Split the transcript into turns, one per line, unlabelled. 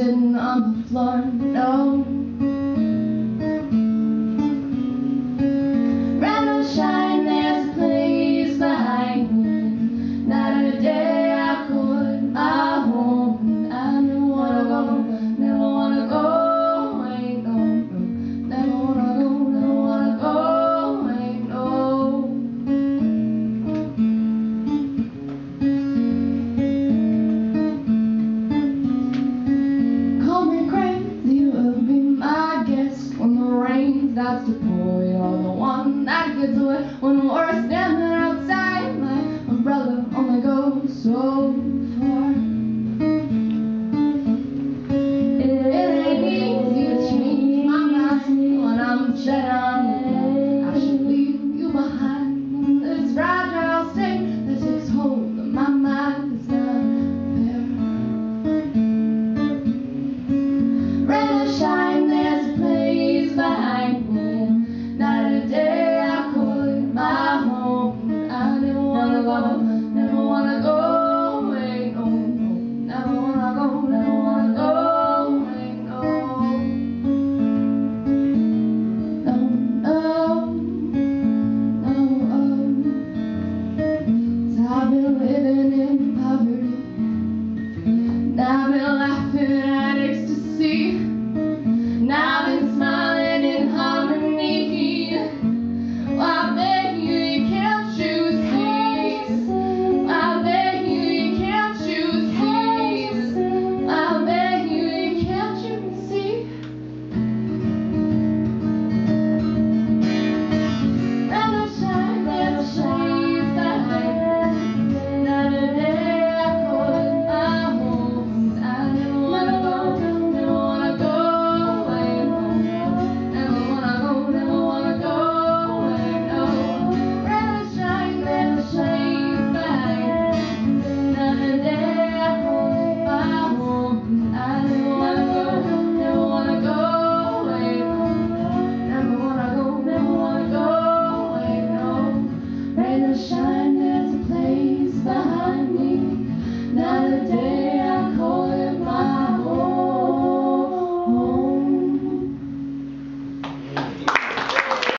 sitting on the floor, no. Rattle shine, there's a place behind me. Not a day I could, I won't. I never wanna go, never wanna go, ain't no, no. Never wanna go, never wanna go, ain't no. Call me crazy, you will be my guest when the rain starts to pour. You're the one that gets away when the worst